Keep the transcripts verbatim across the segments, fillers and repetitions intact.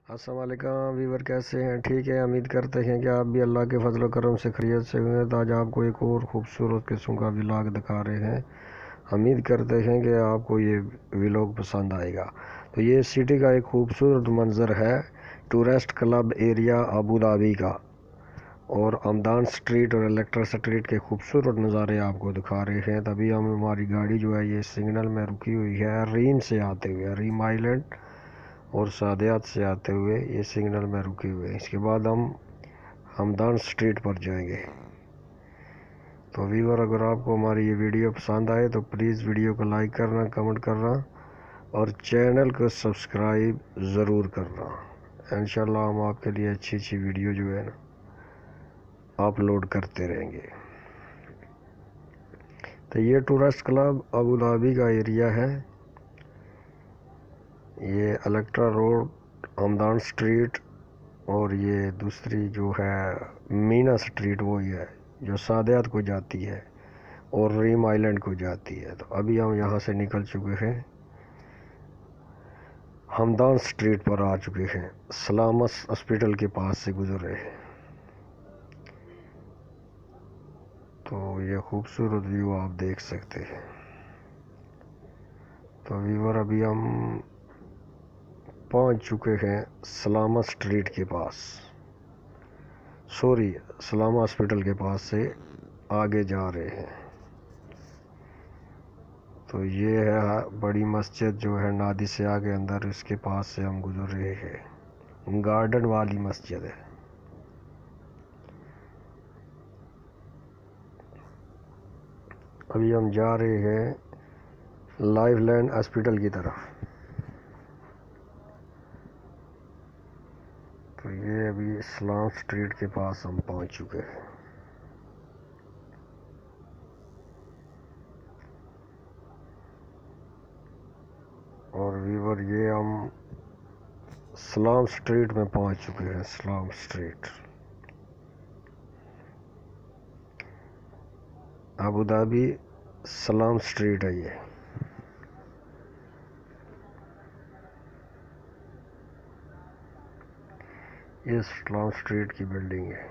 السلام علیکم ویور، کیسے ہیں؟ ٹھیک ہے، امید کرتے ہیں کہ آپ بھی اللہ کے فضل و کرم سے خیریت سے ہوئے. تو آج آپ کو ایک اور خوبصورت قسم کا ولاگ دکھا رہے ہیں. امید کرتے ہیں کہ آپ کو یہ ولاگ پسند آئے گا. تو یہ سٹی کا ایک خوبصورت منظر ہے، tourist club area Abu Dhabi کا، اور ہمدان اسٹریٹ اور الیکٹرا اسٹریٹ کے خوبصورت نظارے آپ کو دکھا رہے ہیں. تبھی ہم ہماری گاڑی جو ہے یہ سگنل میں رکی ہوئی ہے، ریم سے آتے ہوئے، ریم آئیلینڈ اور سادیات سے آتے ہوئے یہ سگنل میں رکے ہوئے. اس کے بعد ہم ہمدان اسٹریٹ پر جائیں گے. تو ویور، اگر آپ کو ہماری یہ ویڈیو پسند آئے تو پلیز ویڈیو کو لائک کرنا، کمنٹ کرنا اور چینل کو سبسکرائب ضرور کرنا. انشاءاللہ ہم آپ کے لیے اچھی اچھی ویڈیو جو ہے نا اپلوڈ کرتے رہیں گے. تو یہ ٹورسٹ کلب ابو دھابی کا ایریا ہے. یہ الیکٹرا روڈ، ہمدان اسٹریٹ اور یہ دوسری جو ہے مینا اسٹریٹ وہی ہے جو سادیات کو جاتی ہے اور ریم آئیلینڈ کو جاتی ہے. تو ابھی ہم یہاں سے نکل چکے ہیں، ہمدان اسٹریٹ پر آ چکے ہیں، سلامت ہاسپٹل کے پاس سے گزر رہے ہیں. تو یہ خوبصورت ویو آپ دیکھ سکتے ہیں. تو ویور، ابھی ہم پہنچ چکے ہیں سلامت اسٹریٹ کے پاس، سوری سلامت ہاسپٹل کے پاس سے آگے جا رہے ہیں. تو یہ ہے بڑی مسجد جو ہے نادی سے آگے اندر، اس کے پاس سے ہم گزر رہے ہیں. گارڈن والی مسجد ہے. ابھی ہم جا رہے ہیں لائف لینڈ ہاسپٹل کی طرف. تو یہ ابھی اسلام اسٹریٹ کے پاس ہم پہنچ چکے ہیں. اور ویور، یہ ہم اسلام اسٹریٹ میں پہنچ چکے ہیں. Islam street Abu Dhabi Islam street ہے. یہ یہ اسلام اسٹریٹ کی بلڈنگ ہے.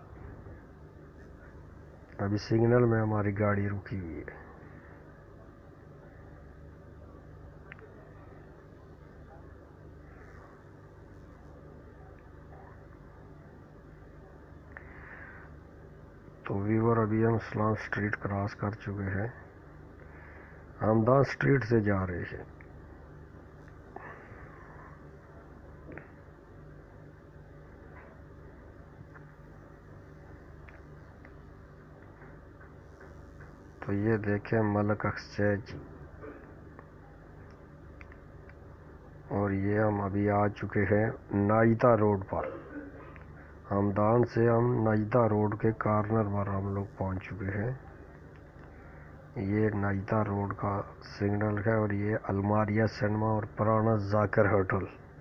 ابھی سگنل میں ہماری گاڑی رکی ہوئی ہے. تو ویور، ابھی ہم اسلام اسٹریٹ کراس کر چکے ہیں، ہمدان اسٹریٹ سے جا رہے ہیں. تو یہ دیکھیں ملک ایکسچینج، اور یہ ہم ابھی آ چکے ہیں نائتا روڈ پر. ہمدان سے ہم نائتا روڈ کے کارنر پر ہم لوگ پہنچ چکے ہیں. یہ نائتا روڈ کا سگنل ہے، اور یہ الماریا سینما اور پرانا ذاکر ہوٹل،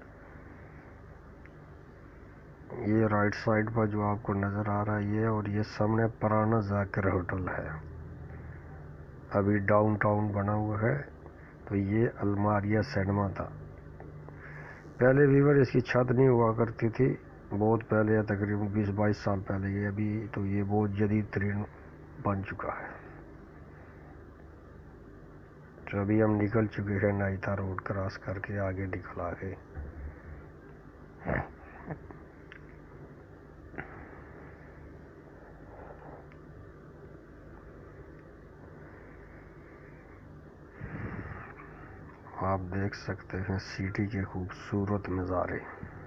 یہ رائٹ سائڈ پر جو آپ کو نظر آ رہا ہے یہ، اور یہ سامنے پرانا ذاکر ہوٹل ہے. ابھی ڈاؤن ٹاؤن بنا ہوا ہے. تو یہ الماریا سینما تھا پہلے. ویور، اس کی چھت نہیں ہوا کرتی تھی، بہت پہلے، تقریباً بیس بائیس سال پہلے. یہ ابھی تو یہ بہت جدید ترین بن چکا ہے. تو ابھی ہم نکل چکے ہیں نائتا روڈ کراس کر کے، آگے نکل آگے. آپ دیکھ سکتے ہیں سٹی کے خوبصورت نظارے.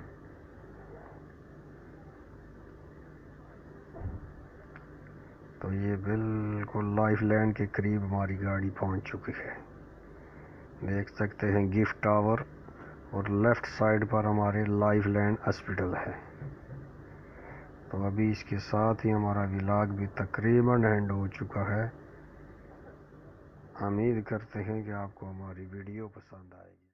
تو یہ بالکل لائف لینڈ کے قریب ہماری گاڑی پہنچ چکی ہے. دیکھ سکتے ہیں گفٹ ٹاور، اور لیفٹ سائڈ پر ہمارے لائف لینڈ ہاسپٹل ہے. تو ابھی اس کے ساتھ ہی ہمارا ولاگ بھی تقریباً اینڈ ہو چکا ہے. امید کرتے ہیں کہ آپ کو ہماری ویڈیو پسند آئے گی.